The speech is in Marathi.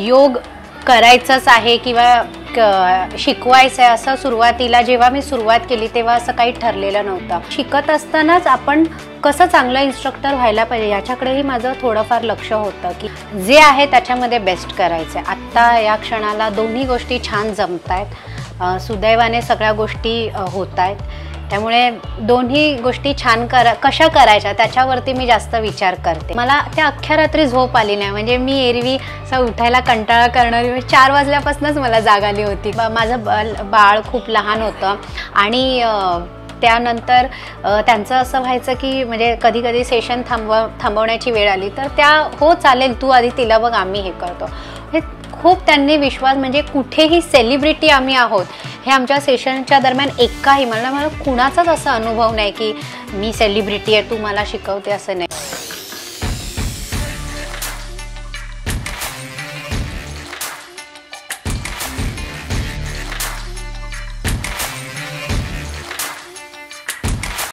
योग करायचंच आहे किंवा शिकवायचं आहे असं सुरुवातीला जेव्हा मी सुरुवात केली तेव्हा असं काही ठरलेलं नव्हतं. शिकत असतानाच आपण कसं चांगलं इन्स्ट्रक्टर व्हायला पाहिजे याच्याकडेही माझं थोडंफार लक्ष होतं की जे आहे त्याच्यामध्ये बेस्ट करायचं आहे. आत्ता या क्षणाला दोन्ही गोष्टी छान जमत आहेत. सुदैवाने सगळ्या गोष्टी होत आहेत. त्यामुळे दोन्ही गोष्टी छान कशा करायच्या त्याच्यावरती मी जास्त विचार करते. मला त्या अख्ख्या रात्री झोप आली नाही. म्हणजे मी एरवी असं उठायला कंटाळा करणारी 4 वाजल्यापासूनच मला जाग आली होती. माझं बाळ खूप लहान होतं आणि त्यानंतर त्यांचं असं व्हायचं की म्हणजे कधी कधी सेशन थांबवण्याची वेळ आली तर त्या हो चालेल तू आधी तिला बघ आम्ही हे करतो. हे खूप त्यांनी विश्वास म्हणजे कुठेही सेलिब्रिटी आम्ही आहोत हे आमच्या सेशनच्या दरम्यान एकाही मला कुणाचाच असा अनुभव नाही की मी सेलिब्रिटी आहे तू मला शिकवते असं नाही.